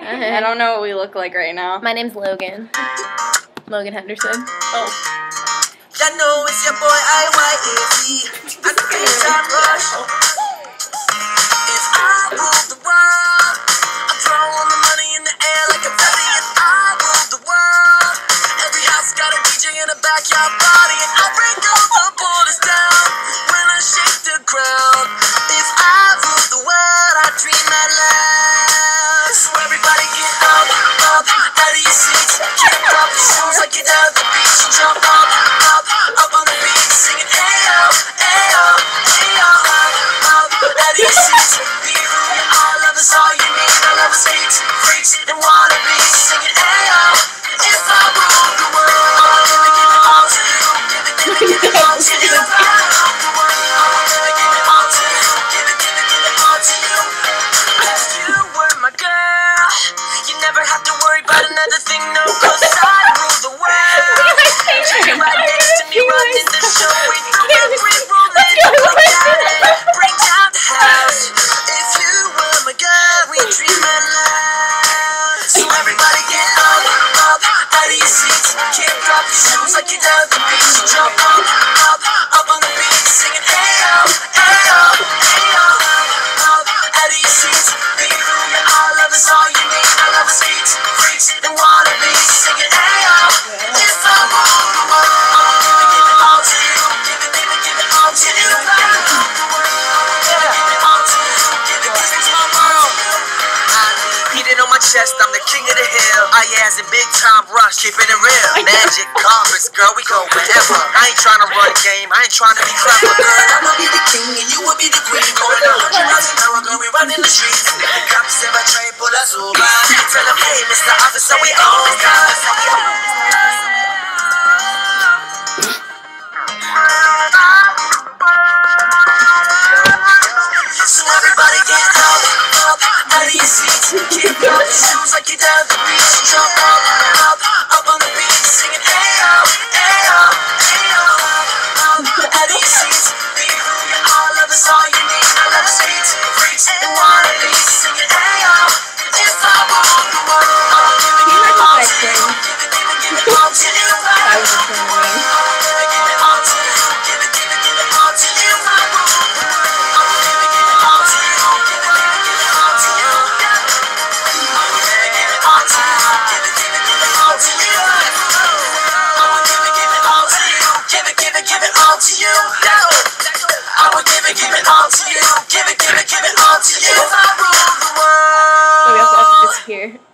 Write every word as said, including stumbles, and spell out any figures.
I don't know what we look like right now. My name's Logan. Logan Henderson. Oh. Y'all know it's your boy I Y A Z. At the big time rush. If I rule the world, I'm throwing the money in the air like a belly. If I rule the world, every house got a D J in a backyard party, and I'll break all the borders down when I shake the ground. If I rule the world, I dream out loud. So everybody get up, up, out of your seats. Kick off your shoes like you're down at the beach and jump up, up, up on the beat, singing ayo, ayo, ayo, up, up, out of your seats. Be who you are, love is all you need. I love is freaks, freaks, and wannabes, singing ayo. If I rule the world, I'll give it, give it all to you. Give it, give it, give it all to you. If I rule the world, I'll give it, give it all to you. Give it, give it, give it all to you. If you were my girl, you never have to worry about another thing, no, 'cause I rule the world. You're right next to me, running the show. We throw every rule, let it break down and break down the house. If you were my girl, we dream out loud. So everybody get up, up, out of your seats. Kick off your shoes like you're down at the beach. Jump up, up, up on the beat, singing ayo, ayo, ayo, up, out of your seats. Be who you are, love is all you need. I love is freaks, freaks, and wannabes, singing ayo. If I rule the world, I'll give it, give it all to you. Give it, give it, give it all to you. If I rule the world, I'll give it, give it all to you. Give it, 'cause it's my world. Beat it on my chest, I'm the king of the hill. I as in big time rush, keeping it real. Magic carpets, girl, we go wherever. I ain't trying to run a game, I ain't trying to be clever. Girl, I'ma be the king and you will be the queen. Going a hundred miles an hour, girl, we running the streets. Cops in my train, pull us over. Tell them, hey, Mister Officer, we on time. So everybody get up, up, out of your seats. Kick off your shoes like you're down at the beach. Jump up, up, up on the beat, singing ayo, ayo, ayo, up, out of your seats. Be who you are, love is all you need. I love is freaks, freaks, and wannabes, singing ayo. If I rule the world, I'll give it, give it all to you. Give it, give it, give it all to you. If I rule the world, I'll give it, give it all to you. Give it, give it, give it all to you. If I rule the world, I'll give it, give it all to you. Give it, give it, give it all to you. I'll give it, give it all to you. Give it, give it, give it all to you. I'll give it, give it all to you. Give it, give it, give it all to you. I will give it, give it all to you. Give it, give it, give it all to you. If I rule the world. So we also have to disappear.